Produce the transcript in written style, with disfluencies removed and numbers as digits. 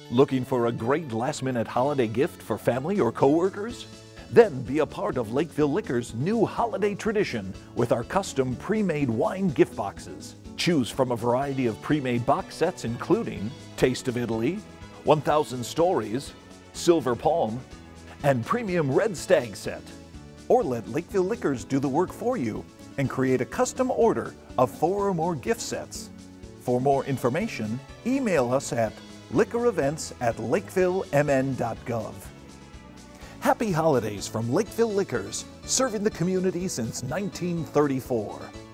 Looking for a great last-minute holiday gift for family or coworkers? Then be a part of Lakeville Liquors' new holiday tradition with our custom pre-made wine gift boxes. Choose from a variety of pre-made box sets including Taste of Italy, 1000 Stories, Silver Palm, and Premium Red Stag set. Or let Lakeville Liquors do the work for you and create a custom order of 4 or more gift sets. For more information, email us at liquorevents@lakevillemn.gov. Happy holidays from Lakeville Liquors, serving the community since 1934.